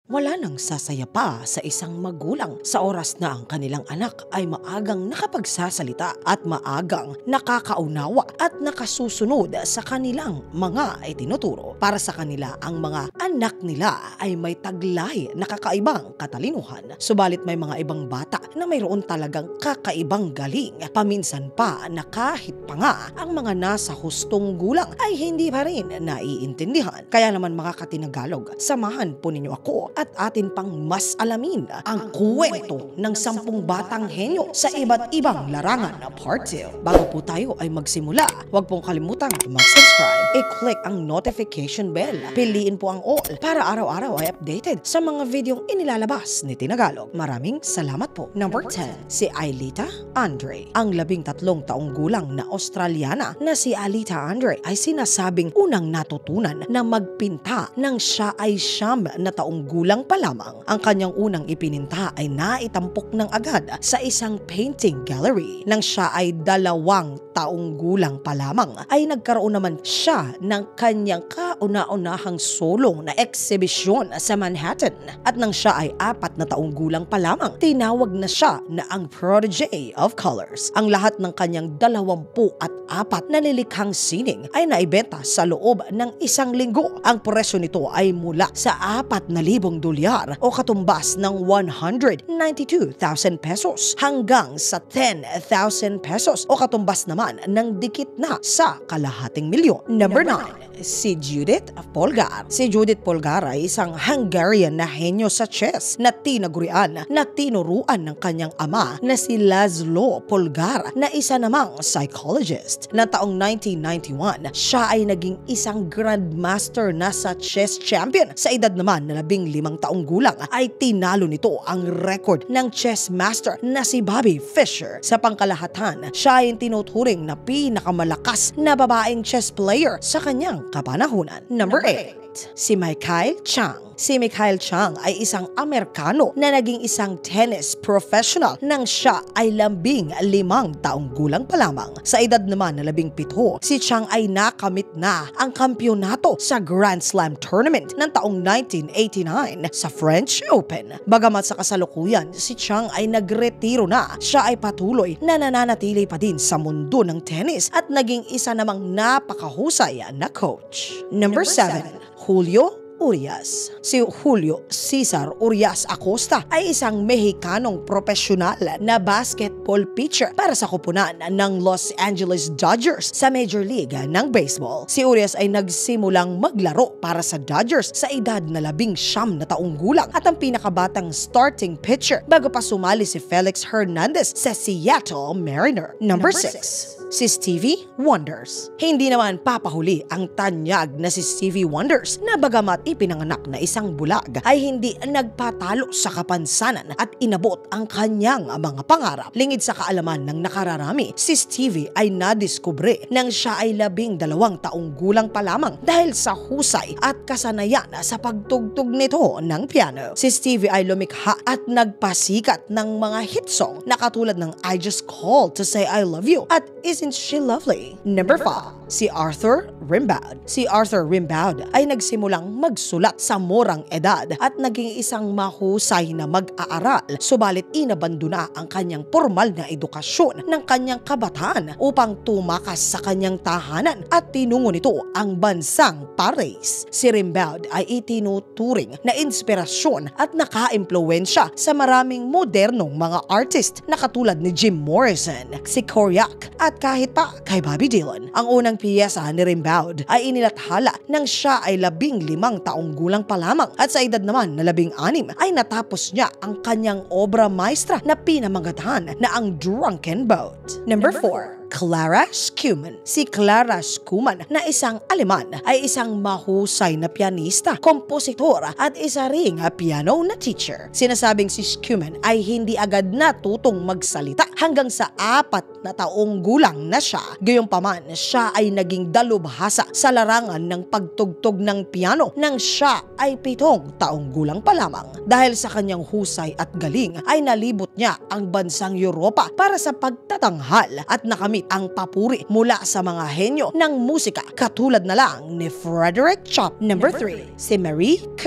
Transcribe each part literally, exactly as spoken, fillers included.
Wala nang sasaya pa sa isang magulang sa oras na ang kanilang anak ay maagang nakapagsasalita at maagang nakakaunawa at nakasusunod sa kanilang mga itinuturo. Para sa kanila, ang mga anak nila ay may taglay na kakaibang katalinuhan. Subalit may mga ibang bata na mayroon talagang kakaibang galing. Paminsan pa na kahit pa nga ang mga nasa hustong gulang ay hindi pa rin naiintindihan. Kaya naman mga katinagalag, samahan po ninyo ako at atin pang mas alamin ang kwento ng sampung batang henyo sa iba't ibang larangan na part two. Bago po tayo ay magsimula, huwag pong kalimutang mag-subscribe, i-click ang notification bell, piliin po ang all para araw-araw ay updated sa mga videong inilalabas ni Tinagalog. Maraming salamat po. Number ten, si Aelita Andre. Ang labing tatlong taong gulang na Australiana na si Aelita Andre ay sinasabing unang natutunan na magpinta nang siya ay siyam na taong gulang pa lamang. Ang kanyang unang ipininta ay naitampok ng agad sa isang painting gallery. Nang siya ay dalawang taong gulang pa lamang ay nagkaroon naman siya ng kanyang kauna-unahang solo na eksibisyon sa Manhattan. At nang siya ay apat na taong gulang pa lamang, tinawag na siya na ang Prodigy of Colors. Ang lahat ng kanyang dalawampu at apat na nilikhang sining ay naibenta sa loob ng isang linggo. Ang presyo nito ay mula sa apat na libong dolyar o katumbas ng one hundred ninety-two thousand pesos hanggang sa ten thousand pesos o katumbas naman ng dikit na sa kalahating milyon. Number nine, si Judith Polgar. Si Judith Polgar ay isang Hungarian na henyo sa chess na tinagurian na tinuruan ng kanyang ama na si Laszlo Polgar na isa namang psychologist. Na taong nineteen ninety-one, siya ay naging isang grandmaster na sa chess champion. Sa edad naman na labing limang taong gulang ay tinalo nito ang record ng chess master na si Bobby Fischer. Sa pangkalahatan, siya ay tinuturing na pinakamalakas na babaeng chess player sa kanyang kapanahunan. Number eight, si Mikhail Chang. Si Mikhail Chang ay isang Amerikano na naging isang tennis professional nang siya ay lambing limang taong gulang pa lamang. Sa edad naman na labing pito, si Chang ay nakamit na ang kampyonato sa Grand Slam Tournament ng taong nineteen eighty-nine sa French Open. Bagamat sa kasalukuyan, si Chang ay nagretiro na, siya ay patuloy na nananatili pa din sa mundo ng tennis at naging isa namang napakahusay na coach. Number seven, Julio Urias. Si Julio Cesar Urias Acosta ay isang Mexicanong profesional na basketball pitcher para sa koponan ng Los Angeles Dodgers sa Major League ng Baseball. Si Urias ay nagsimulang maglaro para sa Dodgers sa edad na labing siyam na taong gulang at ang pinakabatang starting pitcher bago pa sumali si Felix Hernandez sa Seattle Mariners. Number six, si Stevie Wonders. Hindi naman papahuli ang tanyag na si Stevie Wonders na bagamat ipinanganak na isang bulag ay hindi nagpatalo sa kapansanan at inabot ang kanyang mga pangarap. Lingid sa kaalaman ng nakararami, si Stevie ay nadiskubre nang siya ay labing dalawang taong gulang pa lamang dahil sa husay at kasanayan sa pagtugtog nito ng piano. Si Stevie ay lumikha at nagpasikat ng mga hit song na katulad ng I Just Called to Say I Love You at Isn't She Lovely? Number five, si Arthur Rimbaud. Si Arthur Rimbaud ay nagsimulang magsulat sa murang edad at naging isang mahusay na mag-aaral. Subalit inabandona ang kanyang formal na edukasyon ng kanyang kabataan upang tumakas sa kanyang tahanan at tinungo nito ang bansang Paris. Si Rimbaud ay itinuturing na inspirasyon at naka-impluwensya sa maraming modernong mga artist na katulad ni Jim Morrison, si Koryak at kahit pa kay Bobby Dylan. Ang unang piyesa ni Rimbaud ay inilathala nang siya ay labing limang taong gulang pa lamang at sa edad naman na labing anim ay natapos niya ang kanyang obra maestra na pinamagatan na ang Drunken Boat. Number four, Clara Schumann. Si Clara Schumann na isang Aleman ay isang mahusay na pianista, kompositor at isa ring piano na teacher. Sinasabing si Schumann ay hindi agad natutong magsalita hanggang sa apat na taong gulang na siya. Gayunpaman, siya ay naging dalubhasa sa larangan ng pagtugtog ng piano nang siya ay pitong taong gulang pa lamang. Dahil sa kanyang husay at galing ay nalibot niya ang bansang Europa para sa pagtatanghal at nakamit ang papuri mula sa mga henyo ng musika katulad na lang ni Frederick Chopin. Number three, si Marie Curie.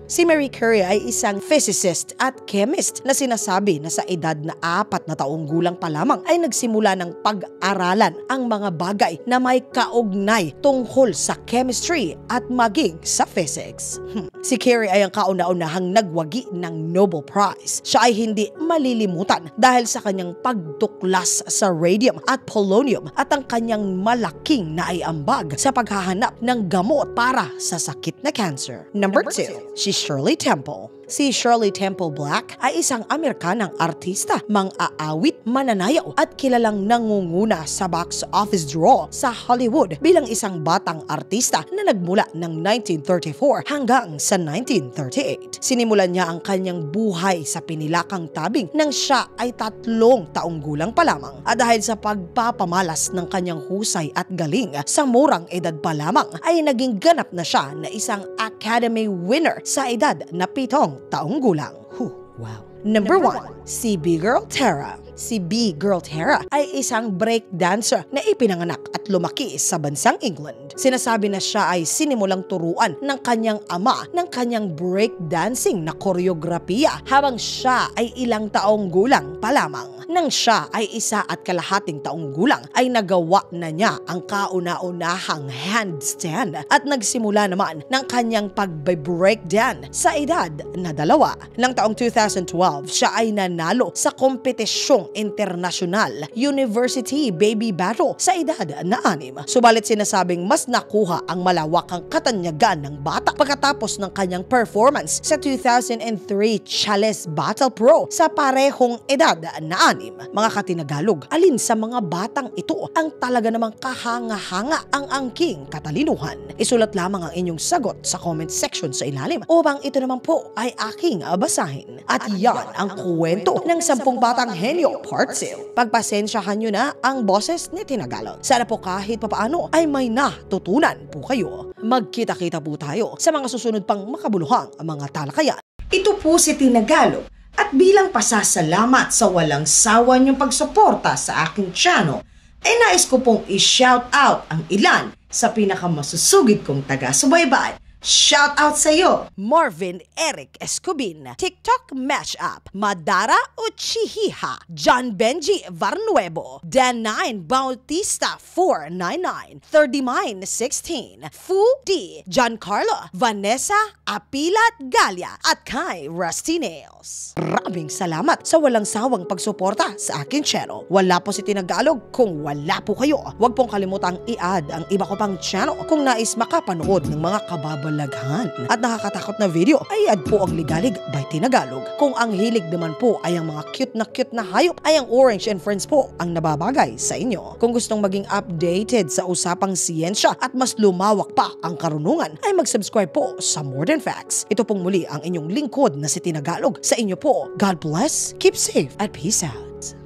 Si Marie Curie ay isang physicist at chemist na sinasabi na sa edad na apat na taong gulang pa lamang ay nagsimula ng pag-aralan ang mga bagay na may kaugnay tungkol sa chemistry at maging sa physics. Hmm. Si Curie ay ang kauna-unahang nagwagi ng Nobel Prize. Siya ay hindi malilimutan dahil sa kanyang pagtuklas sa radium at polonium at ang kanyang malaking naiambag sa paghahanap ng gamot para sa sakit na cancer. Number two, si Shirley Temple. Si Shirley Temple Black ay isang Amerikanang artista, mang-aawit, mananayaw at kilalang nangunguna sa box office draw sa Hollywood bilang isang batang artista na nagmula ng nineteen thirty-four hanggang sa nineteen thirty-eight. Sinimulan niya ang kanyang buhay sa pinilakang tabing nang siya ay tatlong taong gulang pa lamang at dahil sa pagpapamalas ng kanyang husay at galing sa murang edad pa lamang ay naging ganap na siya na isang Academy winner sa edad na pitong taong gulang. Huh, wow. Number one, si B-Girl Tara. Si B-Girl Tara ay isang break dancer na ipinanganak at lumaki sa bansang England. Sinasabi na siya ay sinimulang turuan ng kanyang ama ng kanyang break dancing na koreografiya habang siya ay ilang taong gulang pa lamang. Nang siya ay isa at kalahating taong gulang ay nagawa na niya ang kauna-unahang handstand at nagsimula naman ng kanyang pag-break dance sa edad na dalawa. Nang taong two thousand twelve, siya ay nanalo sa kompetisyong internasyonal University Baby Battle sa edad na anim. Subalit sinasabing mas nakuha ang malawakang katanyagan ng bata pagkatapos ng kanyang performance sa two thousand three Chalice Battle Pro sa parehong edad na anim. Mga katinagalog, alin sa mga batang ito ang talaga namang kahanga-hanga ang angking katalinuhan? Isulat lamang ang inyong sagot sa comment section sa ilalim upang ito naman po ay aking basahin. At yan ang kwento ng sampung batang henyo Part two. Pagpasensyahan nyo na ang boses ni Tinagalog. Sana po kahit papaano ay may natutunan po kayo. Magkita-kita po tayo sa mga susunod pang makabuluhang mga talakayan. Ito po si Tinagalog at bilang pasasalamat sa walang sawa niyong pagsuporta sa aking channel, ay nais ko pong i-shout out ang ilan sa pinakamasusugid kong taga-subaybay. Shout out sa iyo! Marvin Eric Escobin, TikTok Mashup, Madara Uchihiha, John Benji Varnuevo, Dan nine Bautista four nine nine, thirty mine sixteen, Fu D, Giancarlo, Vanessa Apilat Galia, at kay Rusty Nails. Maraming salamat sa walang sawang pagsuporta sa akin channel. Wala po si Tinagalog kung wala po kayo. Huwag pong kalimutang i-add ang iba ko pang channel kung nais makapanood ng mga kababalaghan at nakakatakot na video, ay add po ang Ligalig by Tinagalog. Kung ang hilig naman po ay ang mga cute na cute na hayop, ay ang Orange and Friends po ang nababagay sa inyo. Kung gustong maging updated sa usapang siyensya at mas lumawak pa ang karunungan, ay mag-subscribe po sa More Than Facts. Ito pong muli ang inyong lingkod na si Tinagalog. Sa inyo po, God bless, keep safe, at peace out.